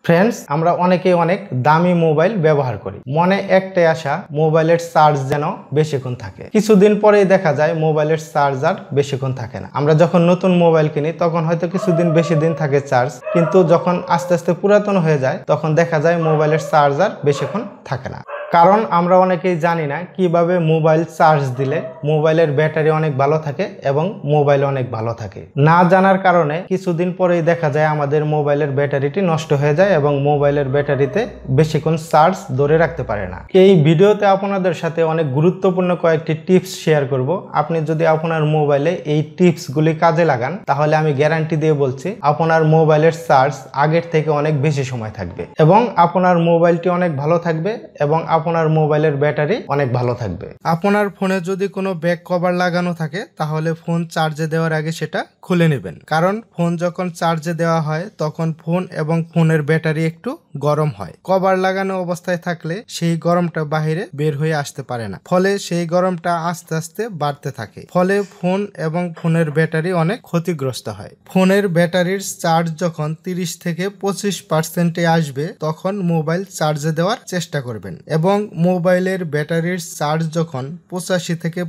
Friends, আমরা অনেকেই অনেক দামি মোবাইল ব্যবহার করি। মনে একটাই আশা, মোবাইলের চার্জ যেন বেশিক্ষণ থাকে। কিছুদিন পরেই দেখা যায় মোবাইলের চার্জ আর বেশিক্ষণ থাকে না। আমরা যখন নতুন মোবাইল কিনি তখন হয়তো কিছুদিন বেশি দিন থাকে চার্জ, কিন্তু যখন আস্তে আস্তে পুরাতন হয়ে যায় তখন দেখা যায় মোবাইলের চার্জ আর বেশিক্ষণ থাকে না। কারণ আমরা অনেকেই জানি না কিভাবে মোবাইল চার্জ দিলে মোবাইলের ব্যাটারি অনেক ভালো থাকে এবং মোবাইল অনেক ভালো থাকে। না জানার কারণে কিছুদিন পরেই দেখা যায় আমাদের মোবাইলের ব্যাটারিটি নষ্ট হয়ে যায় এবং মোবাইলের ব্যাটারিতে বেশিক্ষণ চার্জ ধরে রাখতে পারে না। এই ভিডিওতে আপনাদের সাথে অনেক গুরুত্বপূর্ণ কয়েকটি টিপস শেয়ার করব। আপনি যদি আপনার মোবাইলে এই টিপসগুলি কাজে লাগান তাহলে আমি গ্যারান্টি দিয়ে বলছি আপনার মোবাইলের চার্জ আগের থেকে অনেক বেশি সময় থাকবে এবং আপনার মোবাইলটি অনেক ভালো থাকবে এবং আপনার মোবাইলের ব্যাটারি অনেক ভালো থাকবে। আপনার ফোনে যদি কোনো ব্যাক কভার লাগানো থাকে তাহলে ফোন চার্জে দেওয়ার আগে সেটা খুলে নেবেন, কারণ ফোন যখন চার্জে দেওয়া হয় তখন ফোন এবং ফোনের ব্যাটারি একটু গরম হয়। কভার লাগানো অবস্থায় থাকলে সেই গরমটা বাহিরে বের হয়ে আসতে পারে না, ফলে সেই গরমটা আস্তে আস্তে বাড়তে থাকে, ফলে ফোন এবং ফোনের ব্যাটারি অনেক ক্ষতিগ্রস্ত হয়। ফোনের ব্যাটারির চার্জ যখন 30 থেকে 25% আসবে তখন মোবাইল চার্জে দেওয়ার চেষ্টা করবেন এবং মোবাইলের ব্যাটারির চার্জ যখন 85 থেকে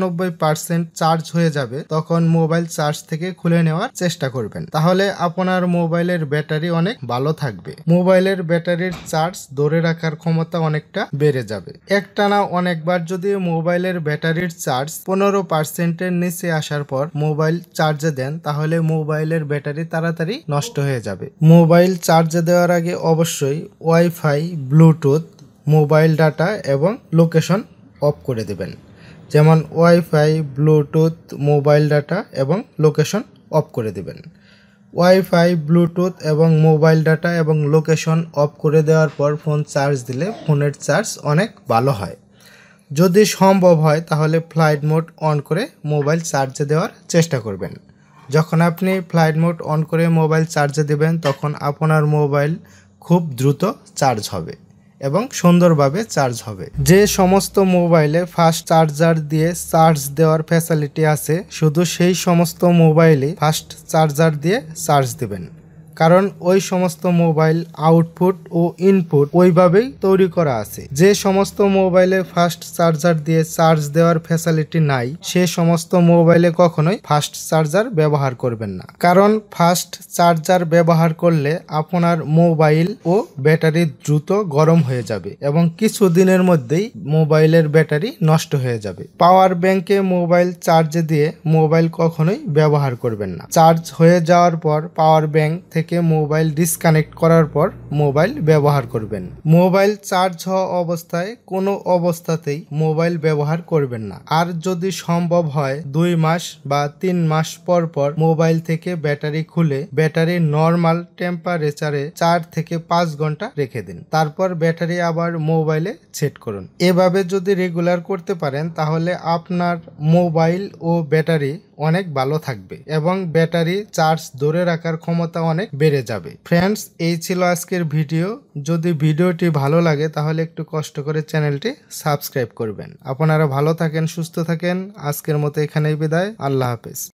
95% চার্জ হয়ে যাবে তখন মোবাইল চার্জ থেকে খুলে নেওয়ার চেষ্টা করবেন, তাহলে আপনার মোবাইলের ব্যাটারি অনেক ভালো থাকবে। মোবাইলের ব্যাটারির চার্জ ধরে রাখার ক্ষমতা অনেকটা বেড়ে যাবে। একটানা অনেকবার যদি মোবাইলের ব্যাটারির চার্জ 15%-এর নিচে আসার পর মোবাইল চার্জে দেন তাহলে মোবাইলের ব্যাটারি তাড়াতাড়ি নষ্ট হয়ে যাবে। মোবাইল চার্জে দেওয়ার আগে অবশ্যই ওয়াইফাই, ব্লুটুথ, মোবাইল ডাটা এবং লোকেশন অফ করে দেবেন। যেমন ওয়াইফাই, ব্লুটুথ, মোবাইল ডাটা এবং লোকেশন অফ করে দেবেন। ওয়াইফাই, ব্লুটুথ এবং মোবাইল ডাটা এবং লোকেশন অফ করে দেওয়ার পর ফোন চার্জ দিলে ফোনের চার্জ অনেক ভালো হয়। যদি সম্ভব হয় তাহলে ফ্লাইট মোড অন করে মোবাইল চার্জে দেওয়ার চেষ্টা করবেন। যখন আপনি ফ্লাইট মোড অন করে মোবাইল চার্জে দেবেন তখন আপনার মোবাইল খুব দ্রুত চার্জ হবে এবং সুন্দরভাবে চার্জ হবে। যে সমস্ত মোবাইলে ফাস্ট চার্জার দিয়ে চার্জ দেওয়ার ফ্যাসিলিটি আছে শুধু সেই সমস্ত মোবাইলে ফাস্ট চার্জার দিয়ে চার্জ দেবেন, কারণ ওই সমস্ত মোবাইল আউটপুট ও ইনপুট ওইভাবেই তৈরি করা আছে। যে সমস্ত মোবাইলে ফাস্ট চার্জার দিয়ে চার্জ দেওয়ার ফ্যাসিলিটি নাই সে সমস্ত মোবাইলে কখনোই ফাস্ট চার্জার ব্যবহার করবেন না, কারণ ফাস্ট চার্জার ব্যবহার করলে আপনার মোবাইল ও ব্যাটারি দ্রুত গরম হয়ে যাবে এবং কিছু দিনের মধ্যেই মোবাইলের ব্যাটারি নষ্ট হয়ে যাবে। পাওয়ার ব্যাংকে মোবাইল চার্জে দিয়ে মোবাইল কখনোই ব্যবহার করবেন না। চার্জ হয়ে যাওয়ার পর পাওয়ার ব্যাংক থেকে মোবাইল ডিসকানেক্ট করার পর মোবাইল ব্যবহার করবেন। মোবাইল চার্জ হওয়া অবস্থায় কোনো অবস্থাতেই মোবাইল ব্যবহার করবেন না। আর যদি সম্ভব হয় 2 মাস বা 3 মাস পর পর মোবাইল থেকে ব্যাটারি খুলে ব্যাটারি নর্মাল টেম্পারেচারে 4 থেকে 5 ঘন্টা রেখে দিন, তারপর ব্যাটারি আবার মোবাইলে সেট করুন। এভাবে যদি রেগুলার করতে পারেন তাহলে আপনার মোবাইল ও ব্যাটারি অনেক ভালো থাকবে এবং ব্যাটারি চার্জ ধরে রাখার ক্ষমতা অনেক বেড়ে যাবে। ফ্রেন্ডস, এই ছিল আজকের ভিডিও। যদি ভিডিওটি ভালো লাগে তাহলে একটু কষ্ট করে চ্যানেলটি সাবস্ক্রাইব করবেন। আপনারা ভালো থাকেন, সুস্থ থাকেন। আজকের মতো এখানেই বিদায়। আল্লাহ হাফেজ।